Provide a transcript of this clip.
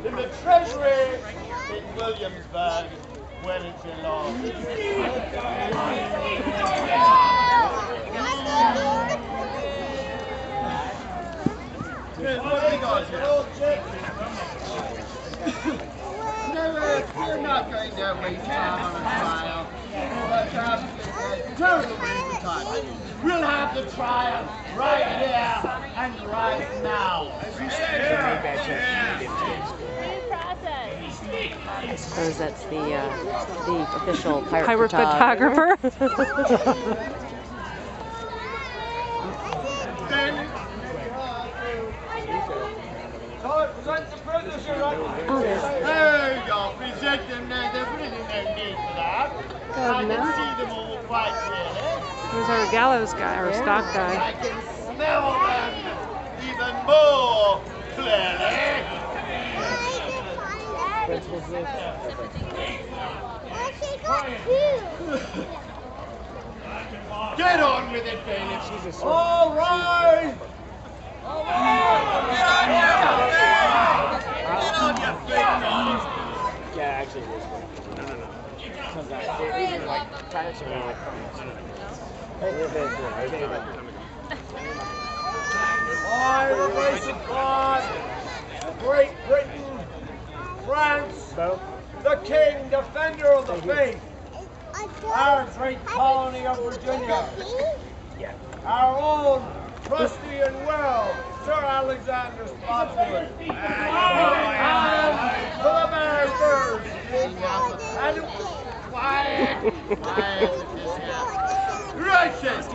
in the treasury in Williamsburg, where it belongs. What have we got here? No, we're not going to waste time on a trial. But terrible waste of time. We'll have the trial right here and right now. As you said. I suppose that's the official pirate photographer. Oh, there you go. Present them now. There's really no need for that. I can see them all quite clearly. There's our gallows guy, our stock guy. I can smell them even more clearly. Get on with it, bailiff. All right. All right. Get on your feet. Yeah, actually, it is. No. Sometimes like pirates are like. I, the race of God, Great Britain, France, the King, defender of the faith, our great colony of Virginia, our own trusty and well, Sir Alexander Spotswood, and the barristers, and quiet, right,